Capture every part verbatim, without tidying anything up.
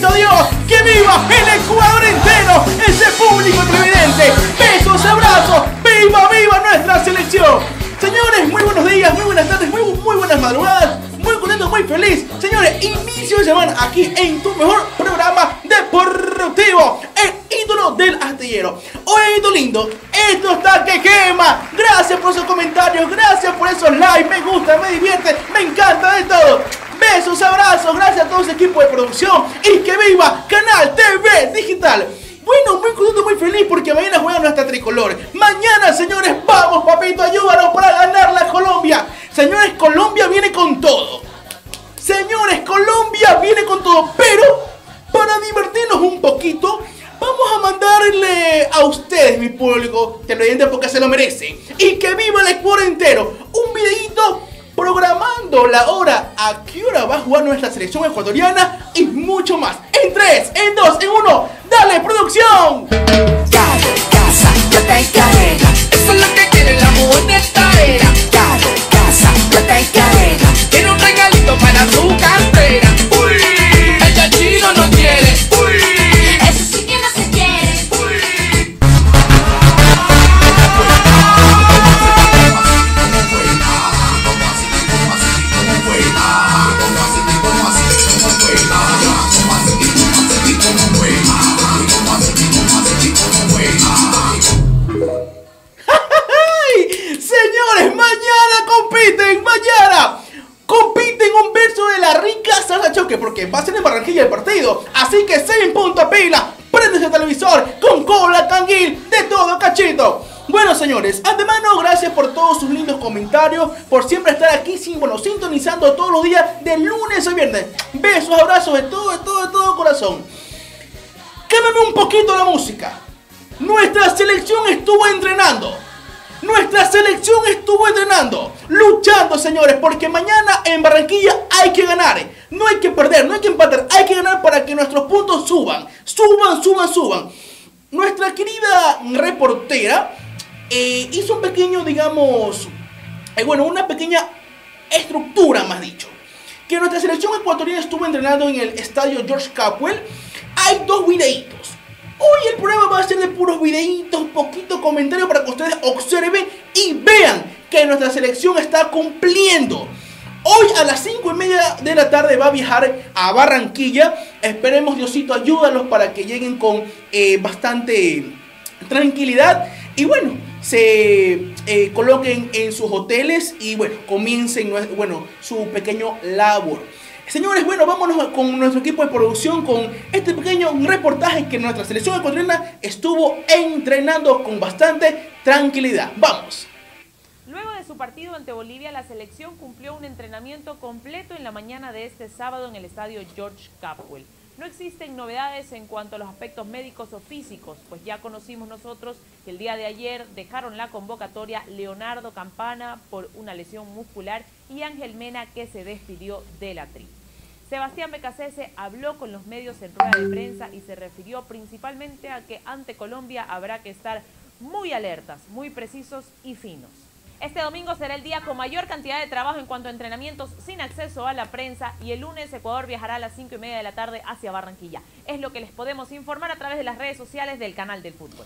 papito Dios, que viva el Ecuador entero, ese público televidente. Besos, abrazos, viva, viva nuestra selección. Señores, muy buenos días, muy buenas tardes, muy, muy buenas madrugadas. Muy contento, muy feliz. Señores, inicio de semana aquí en tu mejor programa deportivo, el ídolo del astillero. Oye, lindo, esto está que quema. Gracias por sus comentarios, gracias por esos likes. Me gusta, me divierte, me encanta de todo. Besos, abrazos, gracias a todo ese equipo de producción. Y que viva Canal T V Digital. Bueno, muy contento, muy feliz porque mañana juega nuestra tricolor. Mañana, señores, vamos, papito, ayúdanos para ganar la Colombia. Señores, Colombia viene con todo. Señores, Colombia viene con todo. Pero, para divertirnos un poquito, vamos a mandarle a ustedes, mi público televidente, porque se lo merecen. Y que viva el Ecuador entero. Un videito programando la hora, a qué hora va a jugar nuestra selección ecuatoriana y mucho más. En tres, en dos, en uno, ¡dale, producción! Carro, casa, plata y cadena, eso es lo que quiere la mujer de esta era. Carro, casa, plata y cadena, tiene un regalito para su cartera. Uy, ella chino no quiere. Uy, eso sí que no se quiere. Uy. Señores, mañana compiten, mañana compiten un verso de la rica salsa choque, porque va a ser en Barranquilla el partido. Así que se en punto pila, prendes el televisor con cola, canguil, de todo cachito. Bueno, señores, antemano, gracias por todos sus lindos comentarios, por siempre estar aquí, sin, bueno, sintonizando todos los días de lunes a viernes. Besos, abrazos de todo, de todo, de todo corazón. Cámbiame un poquito la música. Nuestra selección estuvo entrenando. Nuestra selección estuvo entrenando, luchando, señores, porque mañana en Barranquilla hay que ganar. No hay que perder, no hay que empatar, hay que ganar para que nuestros puntos suban. Suban, suban, suban. Nuestra querida reportera eh, hizo un pequeño, digamos, eh, bueno, una pequeña estructura, más dicho. Que nuestra selección ecuatoriana estuvo entrenando en el estadio George Capwell. Hay dos videitos. Hoy el programa va a ser de puros videitos, poquito comentario para que ustedes observen y vean que nuestra selección está cumpliendo. Hoy a las cinco y media de la tarde va a viajar a Barranquilla. Esperemos, Diosito, ayúdalos para que lleguen con eh, bastante tranquilidad. Y bueno, se eh, coloquen en sus hoteles y bueno, comiencen bueno, su pequeño labor. Señores, bueno, vámonos con nuestro equipo de producción con este pequeño reportaje que nuestra selección ecuatoriana estuvo entrenando con bastante tranquilidad. ¡Vamos! Luego de su partido ante Bolivia, la selección cumplió un entrenamiento completo en la mañana de este sábado en el estadio George Capwell. No existen novedades en cuanto a los aspectos médicos o físicos, pues ya conocimos nosotros que el día de ayer dejaron la convocatoria Leonardo Campana por una lesión muscular y Ángel Mena, que se despidió de la tri. Sebastián Becasese habló con los medios en rueda de prensa y se refirió principalmente a que ante Colombia habrá que estar muy alertas, muy precisos y finos. Este domingo será el día con mayor cantidad de trabajo en cuanto a entrenamientos sin acceso a la prensa y el lunes Ecuador viajará a las cinco y media de la tarde hacia Barranquilla. Es lo que les podemos informar a través de las redes sociales del Canal del Fútbol.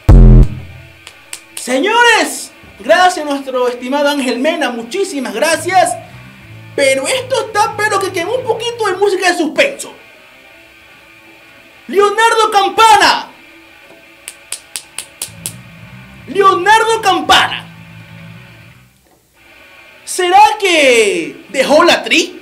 Señores, gracias a nuestro estimado Ángel Mena, muchísimas gracias. Pero esto está, pero que quemó un poquito de música de suspenso. Leonardo Campana. Leonardo Campana. ¿Será que dejó la tri?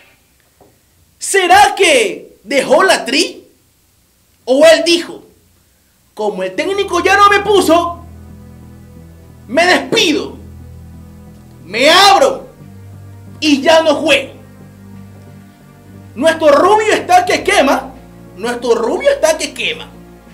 ¿Será que dejó la tri? ¿O él dijo, como el técnico ya no me puso, me despido, me abro y ya no juego? Nuestro rubio está que quema. Nuestro rubio está que quema.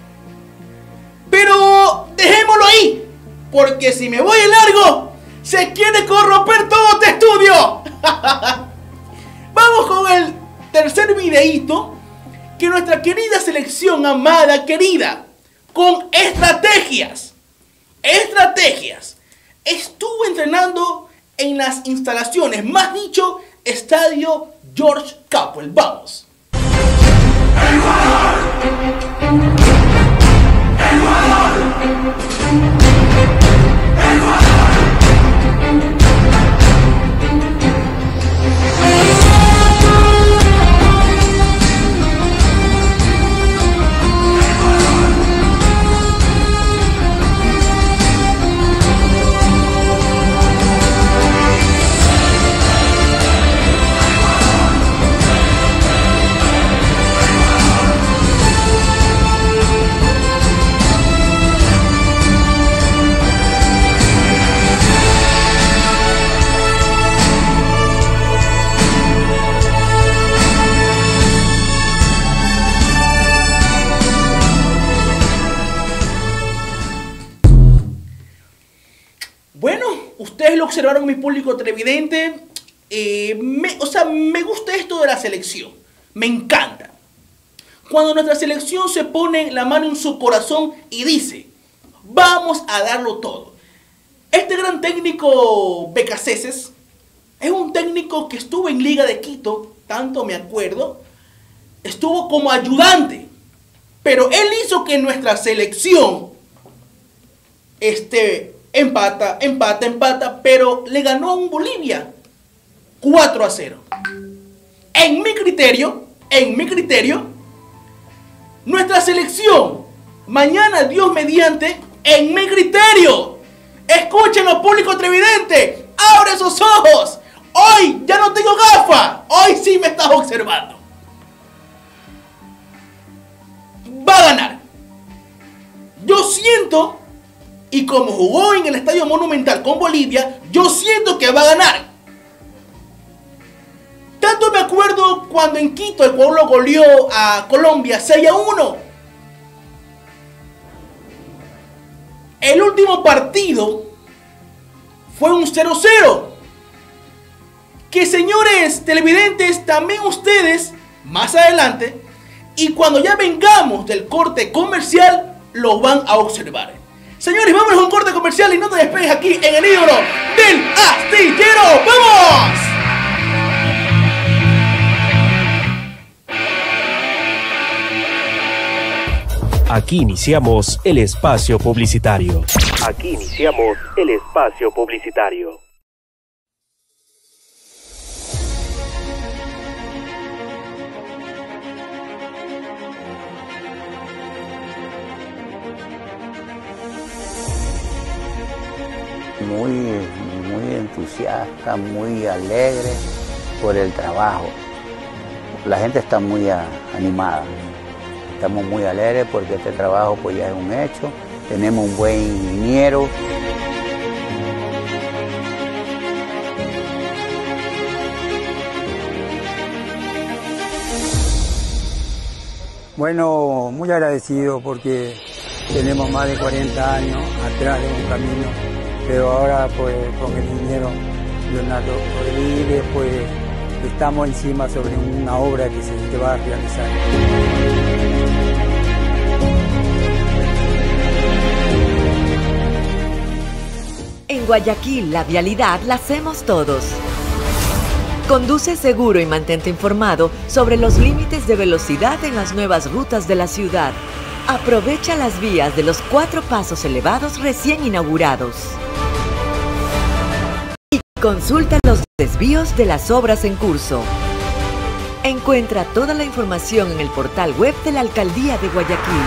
Pero dejémoslo ahí, porque si me voy largo, se quiere corromper todo este estudio. Vamos con el tercer videíto. Que nuestra querida selección, amada, querida, con estrategias, estrategias, estuvo entrenando en las instalaciones, más dicho, estadio George Capwell. Vamos. Ustedes lo observaron, mi público televidente. Eh, me, o sea, me gusta esto de la selección. Me encanta. Cuando nuestra selección se pone la mano en su corazón y dice, vamos a darlo todo. Este gran técnico Becaceses es un técnico que estuvo en Liga de Quito, tanto me acuerdo. Estuvo como ayudante. Pero él hizo que nuestra selección este, empata, empata, empata, pero le ganó a un Bolivia cuatro a cero. En mi criterio, en mi criterio, nuestra selección, mañana Dios mediante, en mi criterio, escúchenlo, público televidente, abre sus ojos. Hoy ya no tengo gafas, hoy sí me estás observando. Va a ganar. Yo siento, y como jugó en el Estadio Monumental con Bolivia, yo siento que va a ganar. Tanto me acuerdo cuando en Quito el pueblo goleó a Colombia seis a uno. El último partido fue un cero cero. Que señores televidentes, también ustedes, más adelante, y cuando ya vengamos del corte comercial, lo van a observar. Señores, vámonos a un corte comercial y no te despegues aquí en el ídolo del astillero. ¡Vamos! Aquí iniciamos el espacio publicitario. Aquí iniciamos el espacio publicitario. Muy, muy entusiasta, muy alegre por el trabajo. La gente está muy a, animada. Estamos muy alegres porque este trabajo pues ya es un hecho. Tenemos un buen ingeniero. Bueno, muy agradecido porque tenemos más de cuarenta años atrás de un camino, pero ahora pues con el ingeniero Leonardo Rodríguez pues estamos encima sobre una obra que se va a realizar. En Guayaquil, la vialidad la hacemos todos. Conduce seguro y mantente informado sobre los límites de velocidad en las nuevas rutas de la ciudad. Aprovecha las vías de los cuatro pasos elevados recién inaugurados. Y consulta los desvíos de las obras en curso. Encuentra toda la información en el portal web de la Alcaldía de Guayaquil.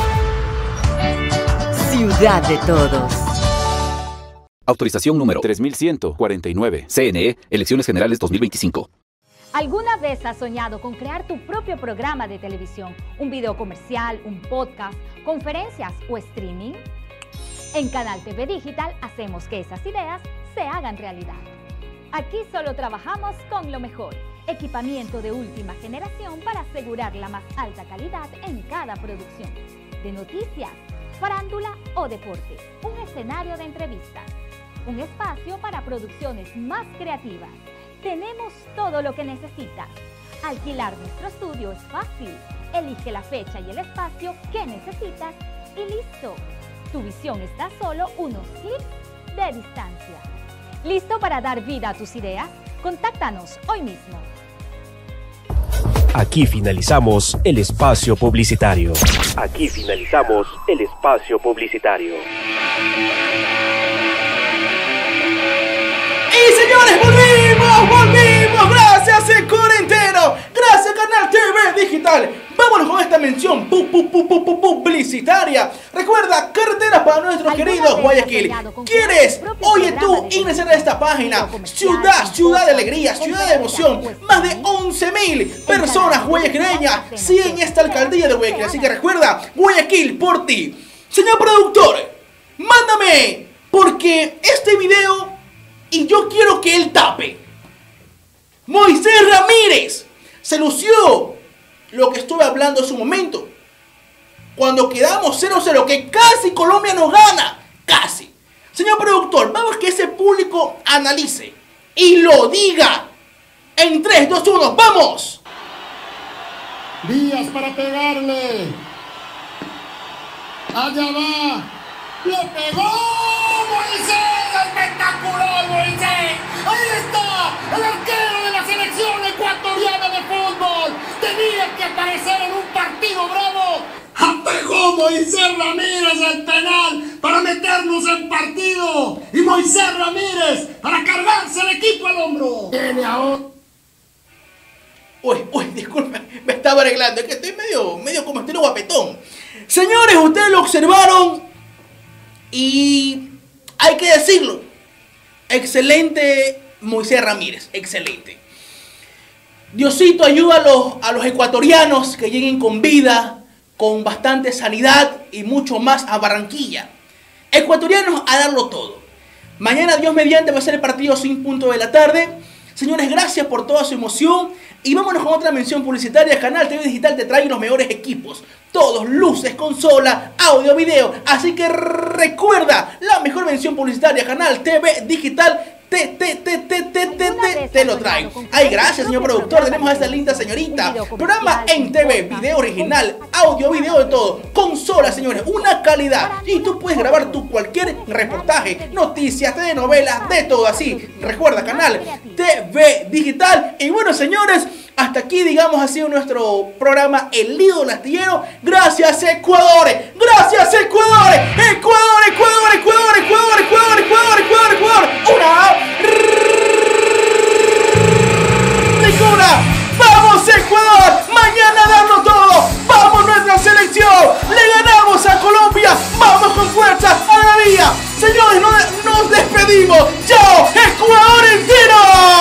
Ciudad de todos. Autorización número tres mil ciento cuarenta y nueve. C N E, Elecciones Generales dos mil veinticinco. ¿Alguna vez has soñado con crear tu propio programa de televisión, un video comercial, un podcast, conferencias o streaming? En Canal T V Digital hacemos que esas ideas se hagan realidad. Aquí solo trabajamos con lo mejor, equipamiento de última generación para asegurar la más alta calidad en cada producción, de noticias, farándula o deporte, un escenario de entrevistas, un espacio para producciones más creativas. Tenemos todo lo que necesitas. Alquilar nuestro estudio es fácil. Elige la fecha y el espacio que necesitas y listo. Tu visión está a solo unos clics de distancia. ¿Listo para dar vida a tus ideas? Contáctanos hoy mismo. Aquí finalizamos el espacio publicitario. Aquí finalizamos el espacio publicitario. Y señores, volvimos, volvimos. Gracias, Ecuador entero. Gracias, Canal T V Digital. Vámonos con esta mención pu, pu, pu, pu, pu, publicitaria. Recuerda, carreteras para nuestros queridos Guayaquil. ¿Quieres? Oye tú, ingresar a esta página. Ciudad, ciudad de alegría, ciudad de emoción. Más de once mil personas guayaquileñas siguen esta alcaldía de Guayaquil. Así que recuerda, Guayaquil por ti. Señor productor, mándame, porque este video, y yo quiero que él tape. Moisés Ramírez se lució lo que estuve hablando en su momento. Cuando quedamos cero cero, que casi Colombia nos gana. Casi. Señor productor, vamos que ese público analice y lo diga. En tres, dos, uno, ¡vamos! Díaz para pegarle. Allá va. ¡Lo pegó! ¡Moisés! ¡Espectacular, Moisés! ¡Ahí está! ¡El arquero de la selección ecuatoriana de fútbol! ¡Tenía que aparecer en un partido bravo! ¡Apegó Moisés Ramírez el penal para meternos en partido! ¡Y Moisés Ramírez para cargarse el equipo al hombro! ¡Tiene ahora! Uy, uy, disculpe, me estaba arreglando. Es que estoy medio, medio como estilo guapetón. Señores, ustedes lo observaron y hay que decirlo. Excelente Moisés Ramírez, excelente. Diosito ayuda a los, a los ecuatorianos que lleguen con vida, con bastante sanidad y mucho más a Barranquilla. Ecuatorianos a darlo todo. Mañana, Dios mediante, va a ser el partido sin punto de la tarde. Señores, gracias por toda su emoción. Y vámonos con otra mención publicitaria. Canal T V Digital te trae los mejores equipos. Todos, luces, consola, audio, video. Así que recuerda, la mejor mención publicitaria. Canal T V Digital te, te, te, te, te, te, te, te lo trae. Ay, gracias, señor productor. Tenemos a esta linda señorita. Programa en T V, video original, audio, video, de todo. Consola, señores, una calidad. Y tú puedes grabar tu cualquier reportaje, noticias, telenovelas, de todo así. Recuerda, Canal T V Digital. Y bueno, señores, hasta aquí, digamos, ha sido nuestro programa El Ídolo Astillero. Gracias, Ecuador. Gracias, Ecuador. Ecuador, Ecuador, Ecuador, Ecuador, Ecuador, Ecuador, Ecuador, Ecuador. Una. Ninguna. Vamos, Ecuador. Mañana darlo todo. Vamos, nuestra selección. Le ganamos a Colombia. Vamos con fuerza a la vía. Señores, nos, nos despedimos. Chao, Ecuador entero.